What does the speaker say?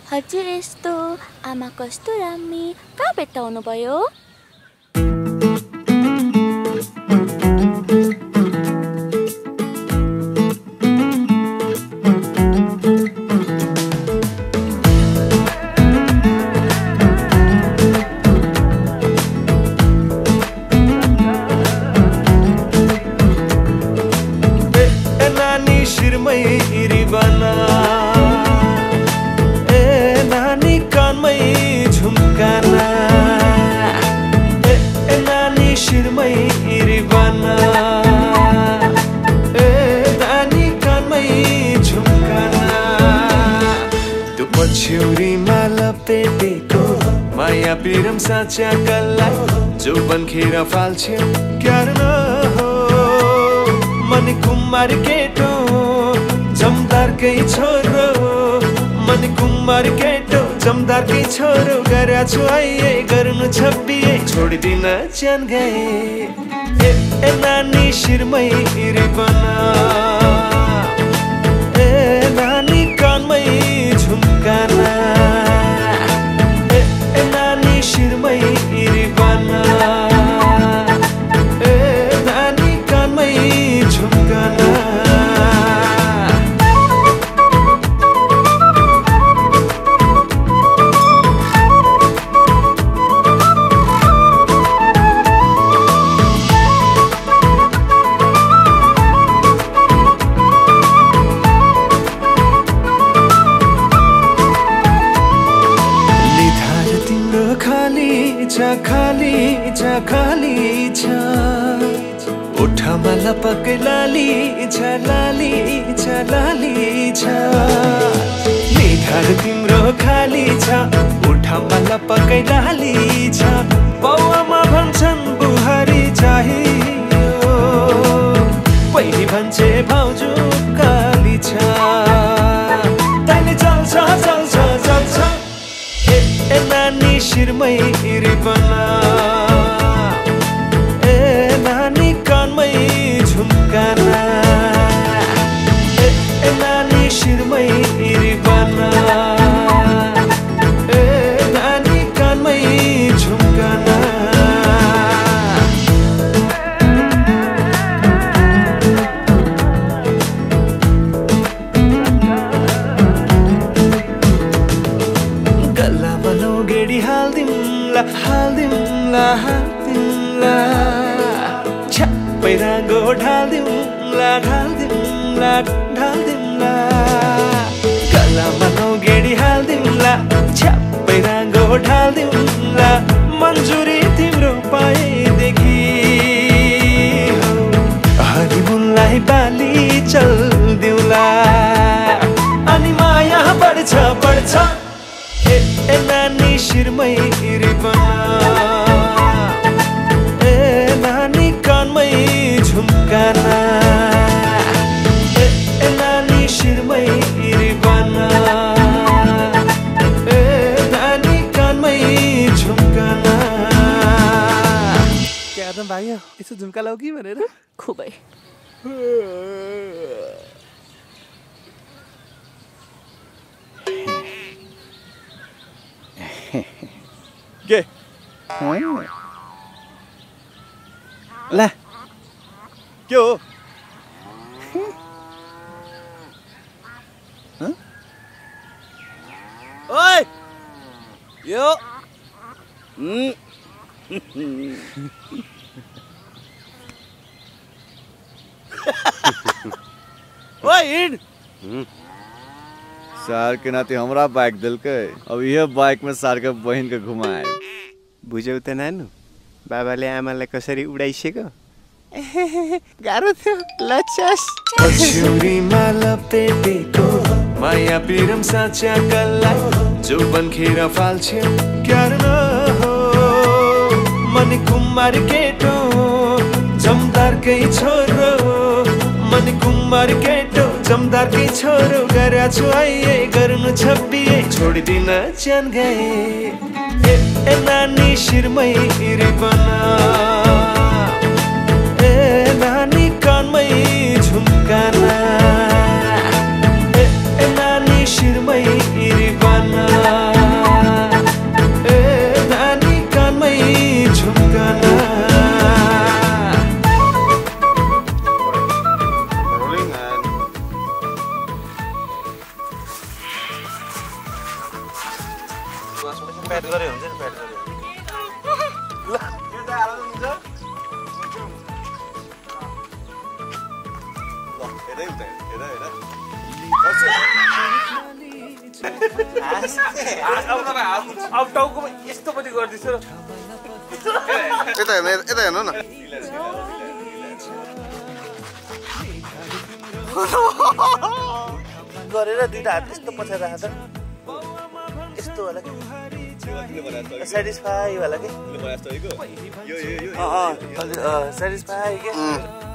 हजुर यस्तो आमा कस्तो रामी कहाँ भेट्टाउनु भयो? पिरम साचा कल्ला जो बनखेर फाल्छ्यो क्यार न हो मन कुमार केटो जमदारकै छोरो मन कुमार केटो जमदारकै छोरो गर्या छु आइए गर्नु छब्बिए छोडिदिन च्यान गए ए नानी शिरमै रिबना ए नानी कानमै झुम्काना शिरमै रिबना ए नानी कानमै झुम्काना खाली छ ओठमा लपक लाली छ निधार तिम्रो खाली छ ओठमा लपक लाली छ बाउआमा भन्छन् बुहारी चाहियो पहिले भन्छे भाउजू काली छ तैले चल्छ ए नानी शिरमै रिबना नानी कानमै झुम्काना ए नानी शिरमै रिबना ए नानी कानमै झुम्काना गल्लामा नौगेडी हाल्दिमला पैरागो ढाल्दिउँला गलामा नौगेडी हाल्दिउँला पैरागो ढाल्दिउँला मन्जुरी तिम्रो पाएदेखि हरिमुनलाई बाली चल्दिउँला अनि माया बढ्छ ए नानी शिरमै रिबना झुम्काना ए नानी शिरमै रिबना ए नानी कानमै झुम्काना क्या आदम भाइ यसो झुम्का लाऊ कि भनेर खुबै के ला के हो ओइ यो ओइ हिँड सार के नाते हमरा बाइक दिलकै अब यह बाइक में सार के बहन के घुमाए बुझौ त नानु बाबाले आमालाई कसरी उडाइसेको गाह्रो थियो लचस पछ्यौरीमा लपेटेको माया पिरम साचा कल्ला जो बनखेर फाल्छ्यो क्यार न हो मन कुमार केटो जमदारकै छोरो मन कुमार केटो जमदारकै छोरो गर्या छु आइए गर्नु छब्बिए छोडिदिन च्यान गए ए नानी शिरमै रिबना नानी कानमै झुम्काना ए नानी शिरमै रिबना प्याट गरे हुन्छ नि प्याट गरे ल यो त आराम हुन्छ ल हेरै उता हेर हेर अब टाउकोमा यस्तो पनि गर्दैछ र यता हेर्नु न गरेर दुईटा हात यस्तो पछाडि राख त यस्तो होला कि सेटिस्फाई होला कि सेटिस्फाई के